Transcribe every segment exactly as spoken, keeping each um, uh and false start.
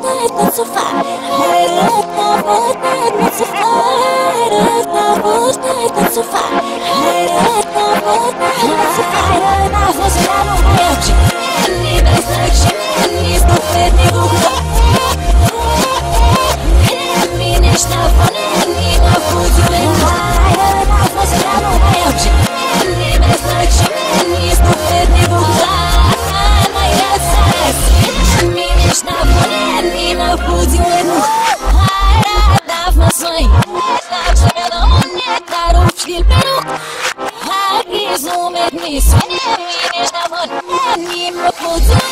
Fortnite not so far. Fortnite not so far. Fortnite not so far. Fortnite not so far. Na você não vai agir. Nem vai sair, nem estou feliz no lugar. Nem nesta fome, nem na fúria. Na você não vai agir. Nem vai sair, nem estou feliz no lugar. Mas essa nem nesta fome, nem na fúria. Dá sonho, dá chegando onde caro filho pero. Aqui zoom me sonha, nem nesta fome, nem na fúria.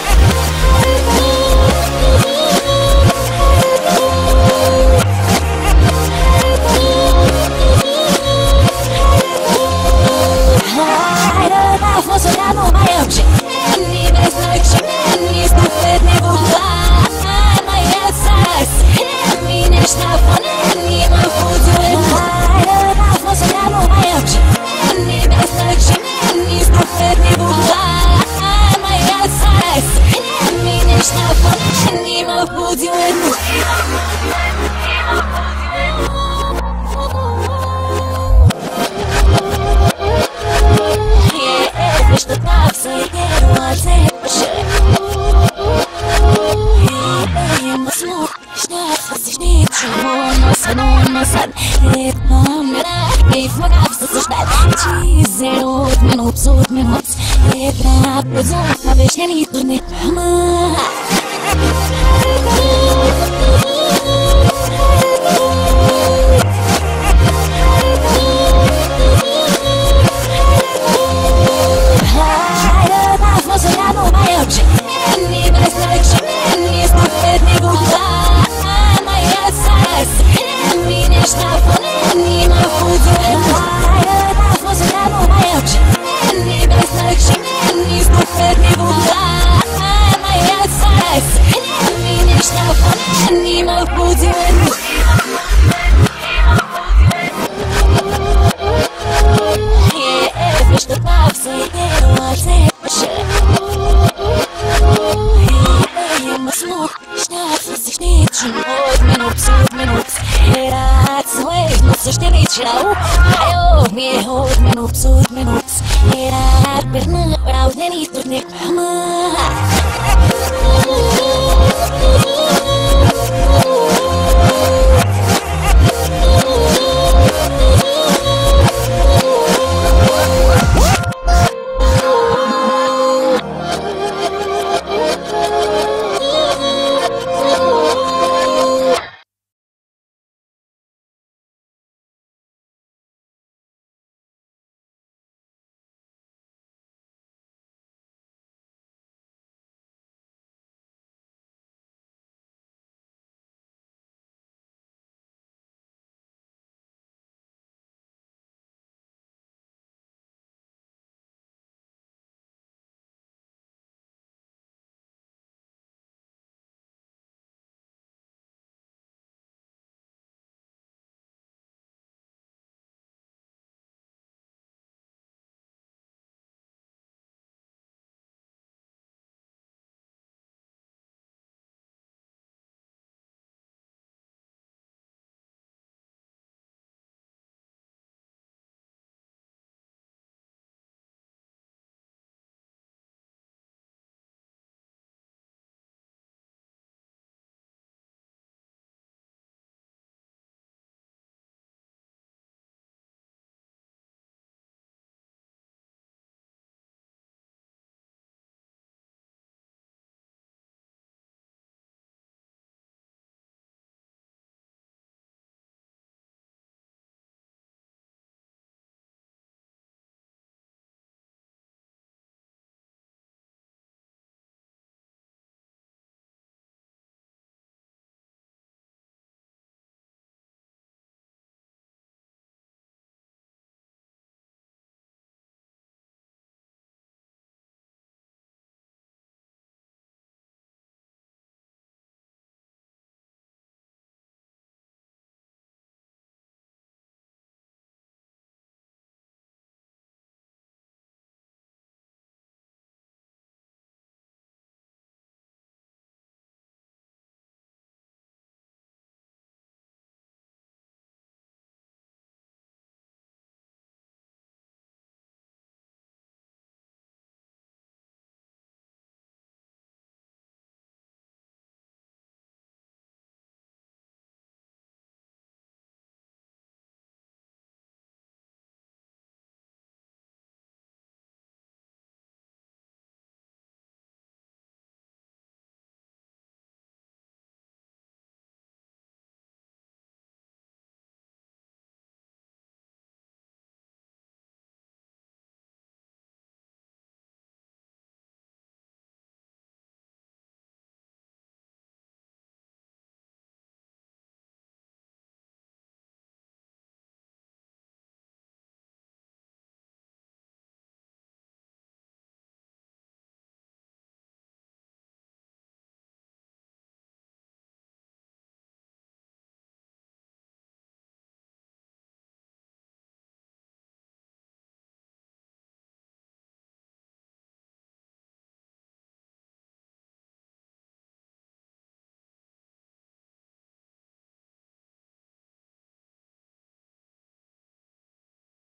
Zero minut, zero minut. Jedna bezumna wiśnieni turny. Animal food.